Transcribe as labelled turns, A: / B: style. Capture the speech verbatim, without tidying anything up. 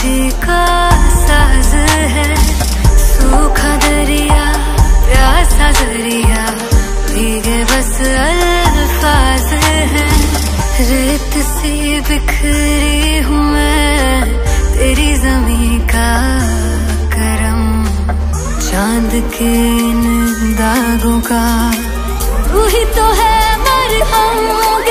A: खुशी का साज है, सूखा दरिया प्यासा दरिया भीगे बस अल्फाज है। रेत सी बिखरी हूँ मैं तेरी जमीं का करम, चांद के इन दागों का तू ही तो है मरहम।